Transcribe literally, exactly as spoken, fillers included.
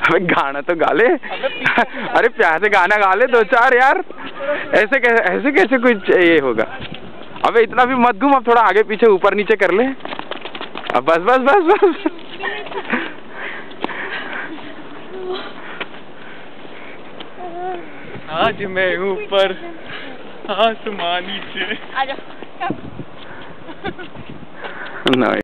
अबे गाना तो गा ले। अरे प्यार से गाना गा ले दो चार यार। ऐसे कैसे ऐसे कैसे कुछ ये होगा। अबे इतना भी मत घूम, अब थोड़ा आगे पीछे ऊपर नीचे कर ले। अब बस बस बस बस। आज मैं ऊपर आसमान नीचे। नहीं।